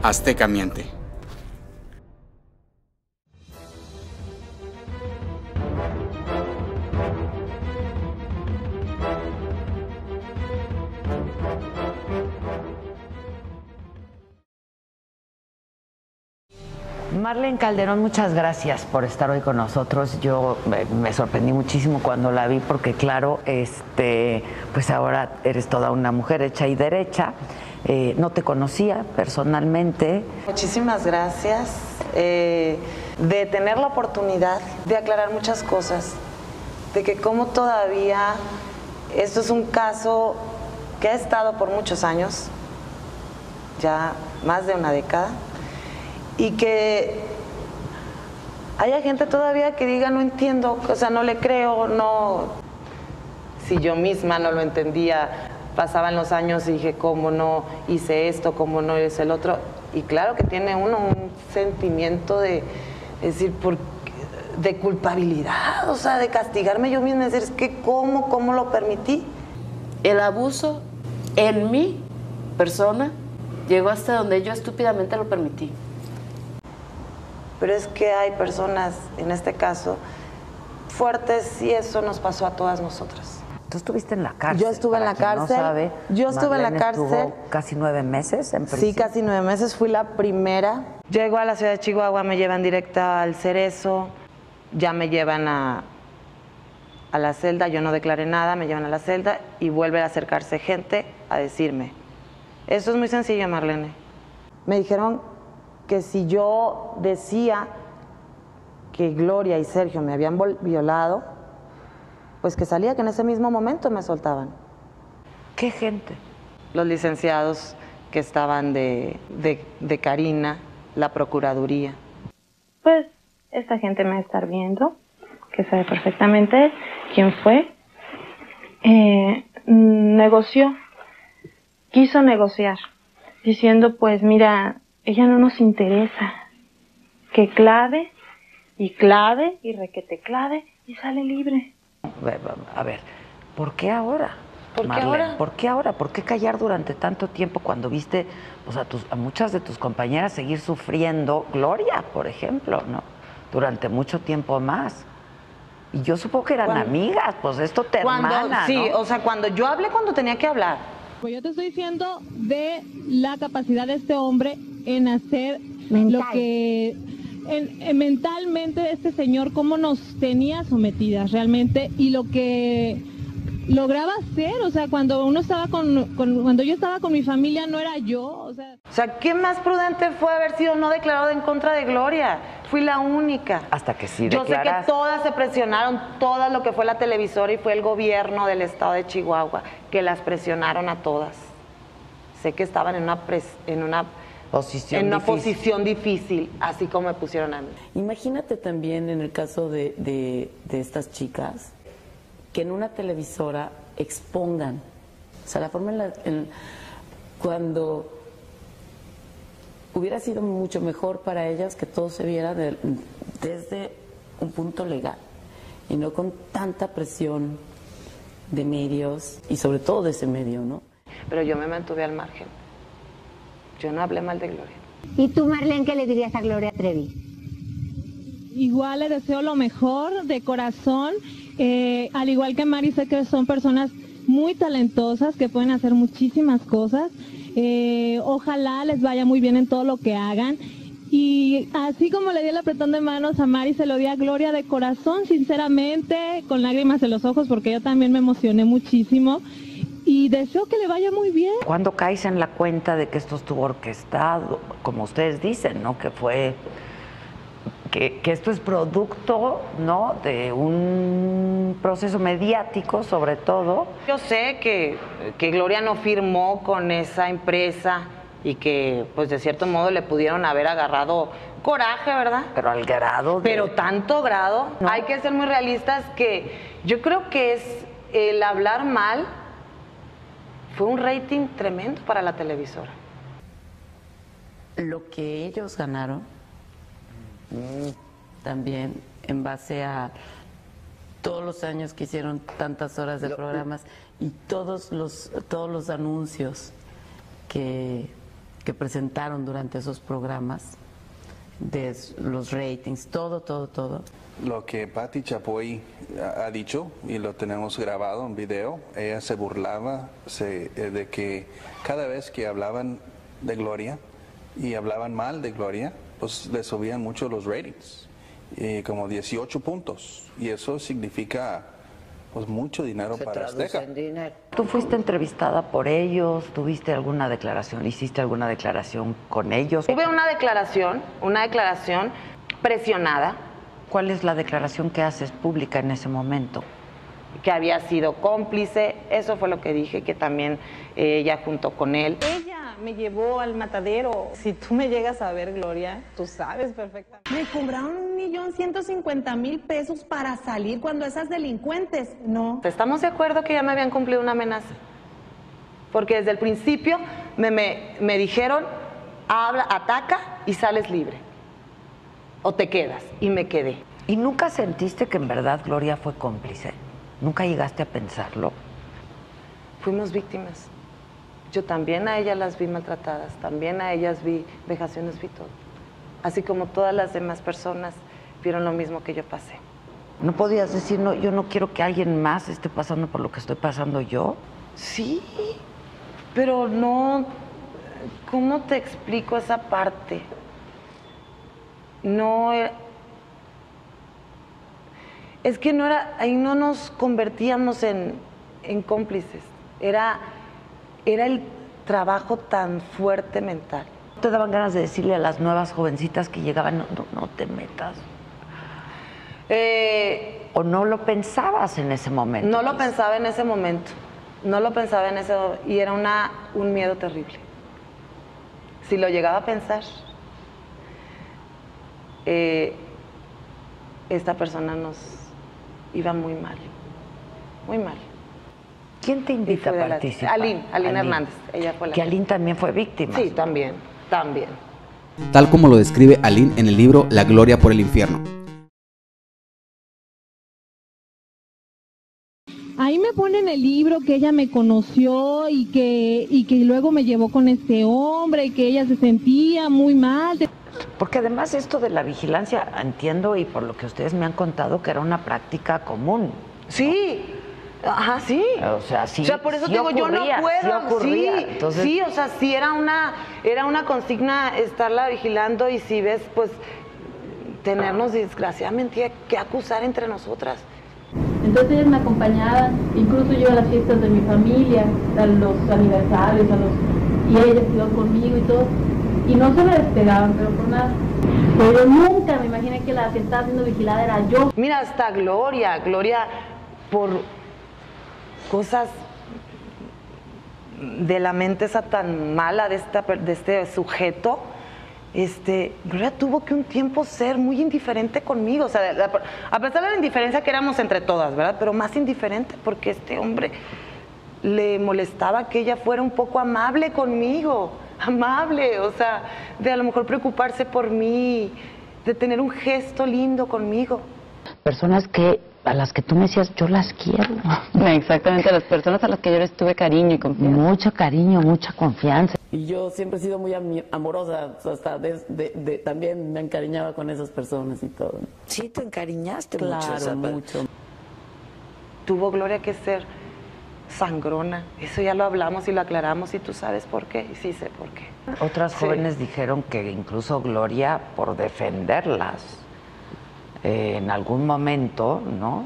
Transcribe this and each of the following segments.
Azteca Miente. Marlene Calderón, muchas gracias por estar hoy con nosotros. Yo me sorprendí muchísimo cuando la vi porque claro, pues ahora eres toda una mujer hecha y derecha. No te conocía personalmente. Muchísimas gracias de tener la oportunidad de aclarar muchas cosas, de que como todavía esto es un caso que ha estado por muchos años, ya más de una década, y que haya gente todavía que diga no entiendo, o sea, no le creo, no. Si yo misma no lo entendía, pasaban los años y dije, ¿cómo no hice esto? ¿Cómo no hice el otro? Y claro que tiene uno un sentimiento de decir, de culpabilidad, o sea, de castigarme yo misma, decir, es que ¿cómo lo permití? El abuso en mi persona llegó hasta donde yo estúpidamente lo permití. Pero es que hay personas, en este caso, fuertes y eso nos pasó a todas nosotras. Tú estuviste en la cárcel. Yo estuve en la cárcel. No sabe, yo estuve en la cárcel. Estuvo casi 9 meses en prisión. Sí, casi 9 meses. Fui la primera. Llego a la ciudad de Chihuahua, me llevan directa al Cerezo, ya me llevan a la celda, yo no declaré nada, me llevan a la celda y vuelve a acercarse gente a decirme, esto es muy sencillo, Marlene. Me dijeron que si yo decía que Gloria y Sergio me habían violado, pues que salía, que en ese mismo momento me soltaban. ¿Qué gente? Los licenciados que estaban de Karina, la Procuraduría. Pues esta gente me va a estar viendo, que sabe perfectamente quién fue. Quiso negociar, diciendo pues mira, ella no nos interesa, que clave y requete clave y sale libre. A ver, ¿por qué ahora? ¿Por qué Marlene, ahora? ¿por qué ahora? ¿Por qué callar durante tanto tiempo cuando viste pues, a muchas de tus compañeras seguir sufriendo? Gloria, por ejemplo, ¿no? Durante mucho tiempo más. Y yo supongo que eran amigas, pues esto te hermana, sí, ¿no? o sea, cuando yo hablé cuando tenía que hablar. Pues yo te estoy diciendo de la capacidad de este hombre en hacer lo que mentalmente este señor cómo nos tenía sometidas realmente y lo que lograba hacer, o sea, cuando uno estaba cuando yo estaba con mi familia no era yo, o sea, ¿qué más prudente fue haber sido no declarado en contra de Gloria? Fui la única. Hasta que sí Yo sé que todas se presionaron, todas lo que fue la televisora y fue el gobierno del estado de Chihuahua, que las presionaron a todas. Sé que estaban en una posición difícil, así como me pusieron a mí. Imagínate también en el caso de estas chicas, que en una televisora expongan, o sea, la forma cuando hubiera sido mucho mejor para ellas que todo se viera desde un punto legal y no con tanta presión de medios y sobre todo de ese medio, ¿no? Pero yo me mantuve al margen. Yo no hablé mal de Gloria. ¿Y tú, Marlene, qué le dirías a Gloria Trevi? igual le deseo lo mejor de corazón, al igual que Mari, sé que son personas muy talentosas que pueden hacer muchísimas cosas. Ojalá les vaya muy bien en todo lo que hagan. Y así como le di el apretón de manos a Mari, se lo di a Gloria de corazón, sinceramente, con lágrimas en los ojos, porque yo también me emocioné muchísimo. Y deseo que le vaya muy bien. ¿Cuándo caes en la cuenta de que esto estuvo orquestado, como ustedes dicen, ¿no? Que fue... Que esto es producto, ¿no?, de un proceso mediático, sobre todo. Yo sé que Gloria no firmó con esa empresa y que, pues, de cierto modo le pudieron haber agarrado coraje, ¿verdad? Pero al grado de... Pero tanto grado. ¿No? Hay que ser muy realistas que yo creo que es el hablar mal fue un rating tremendo para la televisora. Lo que ellos ganaron también en base a todos los años que hicieron tantas horas de programas y todos los anuncios que que presentaron durante esos programas, de los ratings, todo. Lo que Patti Chapoy ha dicho, y lo tenemos grabado en video, ella se burlaba de que cada vez que hablaban de Gloria y hablaban mal de Gloria, pues le subían mucho los ratings, como 18 puntos, y eso significa pues mucho dinero para Azteca. ¿Tú fuiste entrevistada por ellos? ¿Tuviste alguna declaración? ¿Hiciste alguna declaración con ellos? Tuve una declaración presionada. ¿Cuál es la declaración que haces pública en ese momento? Que había sido cómplice, eso fue lo que dije, que también ella junto con él. Ella me llevó al matadero. Si tú me llegas a ver, Gloria, tú sabes perfectamente. Me cobraron 1.150.000 pesos para salir cuando esas delincuentes, no. ¿Estamos de acuerdo que ya me habían cumplido una amenaza? Porque desde el principio me dijeron, habla, ataca y sales libre. O te quedas, y me quedé. ¿Y nunca sentiste que en verdad Gloria fue cómplice? ¿Nunca llegaste a pensarlo? Fuimos víctimas. Yo también a ellas las vi maltratadas, también a ellas vi vejaciones, vi todo. Así como todas las demás personas vieron lo mismo que yo pasé. ¿No podías decir, no, yo no quiero que alguien más esté pasando por lo que estoy pasando yo? Sí, pero no... ¿Cómo te explico esa parte? No... Es que no era, ahí no nos convertíamos en cómplices. Era el trabajo tan fuerte mental. ¿Te daban ganas de decirle a las nuevas jovencitas que llegaban, no te metas? ¿O no lo pensabas en ese momento? No lo pensaba en ese momento. No lo pensaba en ese momento. Y era un miedo terrible. Si lo llegaba a pensar, esta persona nos iba muy mal. Muy mal. ¿Quién te invita a participar? Aline Hernández. Ella fue la que Aline también fue víctima. Sí, también. Tal como lo describe Aline en el libro La Gloria por el Infierno. Ahí me pone en el libro que ella me conoció y que luego me llevó con este hombre y que ella se sentía muy mal. Porque además esto de la vigilancia, entiendo, y por lo que ustedes me han contado, que era una práctica común, ¿no? Sí, ajá, sí. O sea, sí. O sea, por eso sí digo, ocurría, yo no puedo. Sí, ocurría. Sí, Entonces... sí, o sea, sí era una consigna estarla vigilando y si ves, pues, tenernos desgraciadamente que acusar entre nosotras. Entonces ellas me acompañaban, incluso yo a las fiestas de mi familia, a los aniversarios, y ellas iban conmigo y todo, y no se me despegaban, pero por nada. Pero yo nunca me imaginé que la que estaba siendo vigilada era yo. Mira, hasta Gloria, por cosas de la mente esa tan mala de este sujeto, Gloria tuvo que un tiempo ser muy indiferente conmigo, o sea, a pesar de la indiferencia que éramos entre todas, ¿verdad? Pero más indiferente porque este hombre le molestaba que ella fuera un poco amable conmigo, amable, o sea, de a lo mejor preocuparse por mí, de tener un gesto lindo conmigo. Personas a las que tú me decías, yo las quiero. Exactamente, a las personas a las que yo les tuve cariño y confianza. Mucho cariño, mucha confianza. Y yo siempre he sido muy amorosa, hasta también me encariñaba con esas personas y todo. Sí, te encariñaste Claro, mucho. Tuvo Gloria que ser sangrona, eso ya lo hablamos y lo aclaramos y tú sabes por qué, y sí sé por qué. Otras jóvenes dijeron que incluso Gloria, por defenderlas, en algún momento, ¿no?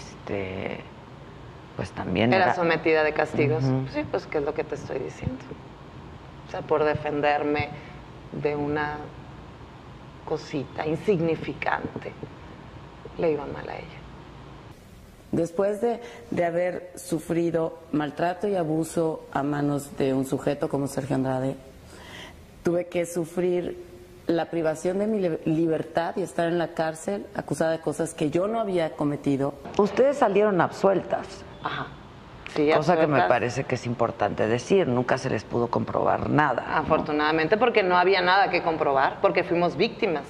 Pues también era sometida de castigos. Uh-huh. Sí, pues qué es lo que te estoy diciendo. O sea, por defenderme de una cosita insignificante, le iba mal a ella. Después de haber sufrido maltrato y abuso a manos de un sujeto como Sergio Andrade, tuve que sufrir la privación de mi libertad y estar en la cárcel acusada de cosas que yo no había cometido. Ustedes salieron absueltas. Ajá. Sí, cosa absueltas. Que me parece que es importante decir, nunca se les pudo comprobar nada. Afortunadamente, ¿no? Porque no había nada que comprobar, porque fuimos víctimas.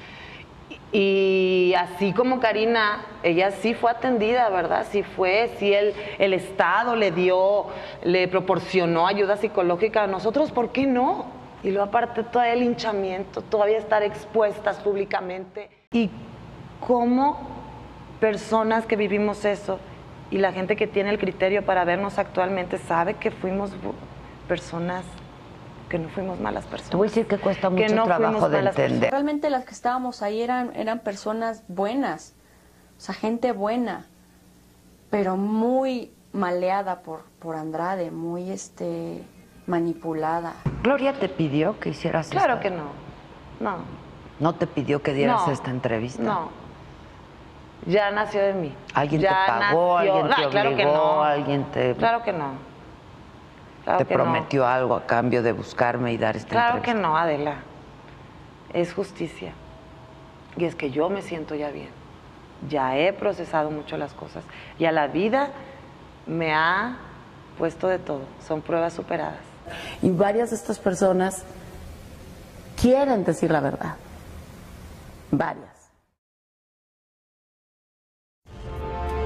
Y así como Karina, ella sí fue atendida, ¿verdad? Sí el Estado le proporcionó ayuda psicológica a nosotros, ¿por qué no? Y luego aparte todavía el linchamiento, todavía estar expuestas públicamente. Y cómo personas que vivimos eso y la gente que tiene el criterio para vernos actualmente sabe que fuimos personas, que no fuimos malas personas. Te voy a decir que cuesta mucho trabajo de entender. Realmente las que estábamos ahí eran personas buenas, o sea, gente buena, pero muy maleada por Andrade, muy manipulada. ¿Gloria te pidió que hicieras esto? Claro que no, no. ¿No te pidió que dieras No, esta entrevista? No, ya nació de mí. ¿Alguien ya te pagó? nació. ¿Alguien te obligó? Claro que no. ¿Alguien te...? Claro que no. Claro ¿Te que prometió algo a cambio de buscarme y dar esta Claro entrevista? que no, Adela. Es justicia. Y es que yo me siento ya bien. Ya he procesado mucho las cosas. Ya la vida me ha puesto de todo. Son pruebas superadas. Y varias de estas personas quieren decir la verdad. Varias.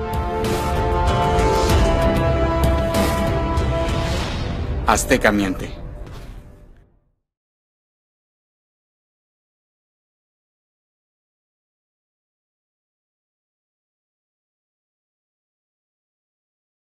Azteca Miente.